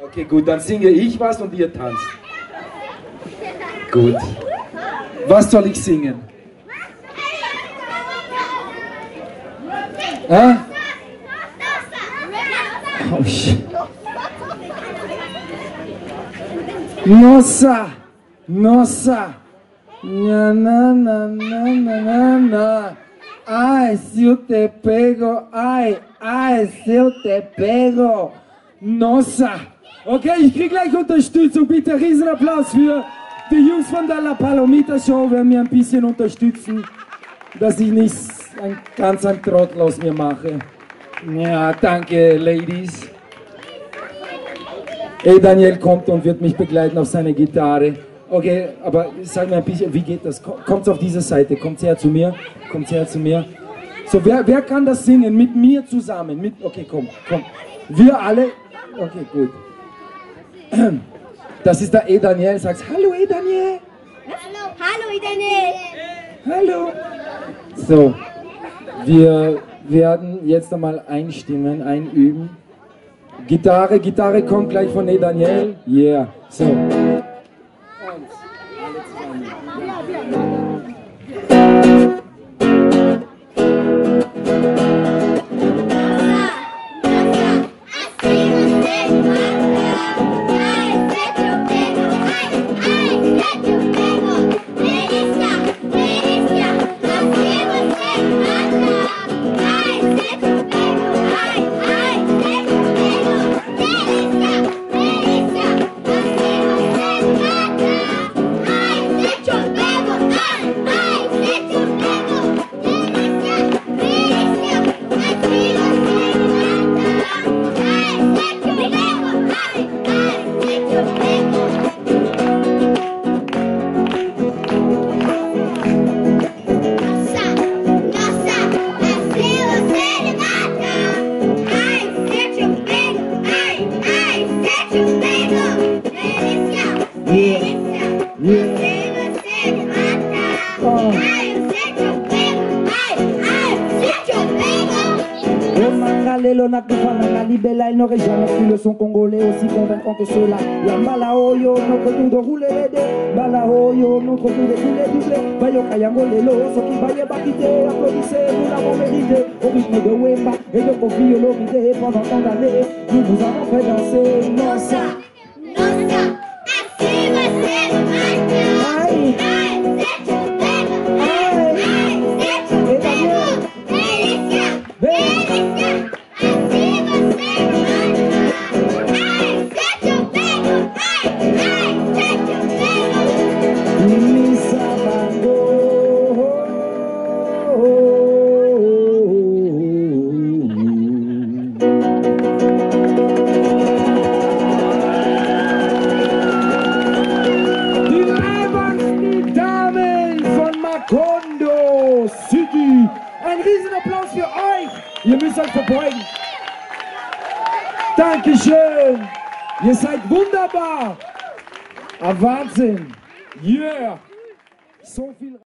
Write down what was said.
Okay, gut, dann singe ich was und ihr tanzt. Gut. Was soll ich singen? Oh, shit. Nossa, nossa, na na na na na na. Ai, se eu te pego, ai, se eu te pego. Nossa. Okay, ich krieg gleich Unterstützung. Bitte Riesenapplaus für die Jungs von der La Palomita Show. Werden mir ein bisschen unterstützen, dass ich nicht ganz ein Trottel aus mir mache. Ja, danke, Ladies. Daniel kommt und wird mich begleiten auf seine Gitarre. Okay, aber sag mir ein bisschen, wie geht das? Kommt auf diese Seite, kommt her zu mir, kommt her zu mir. So, wer kann das singen? Mit mir zusammen. Okay, komm. Wir alle. Okay, gut. Das ist der Daniel. Sagst Hallo, Daniel. Hallo, Daniel. Hallo. So, wir werden jetzt einmal einstimmen, einüben. Gitarre kommt gleich von Daniel. Yeah. So. Lelo na kufana na libella, il n'aurait jamais cru le son congolais aussi convaincant que cela. Yambala oyo, notre tour de rouler les dés. Bala oyo, notre tour de couler doublé. Bayo kayango lelo, ce qui va y bakité, applaudissez, nous l'avons mérité. Au rythme de Wemba et de Kofi Olomide, pendant tant d'années, nous vous avons fait danser. Nossa, Nossa, assim você não mata. Ai. Ai, se te pego. Ai, se te pego. Delícia, delícia. Assim você não mata. Ai, se te pego. Ai, se te pego. Misabango. Kondo City. Ein Riesenapplaus für euch. Ihr müsst euch verbeugen. Dankeschön. Ihr seid wunderbar. Wahnsinn. Yeah. So viel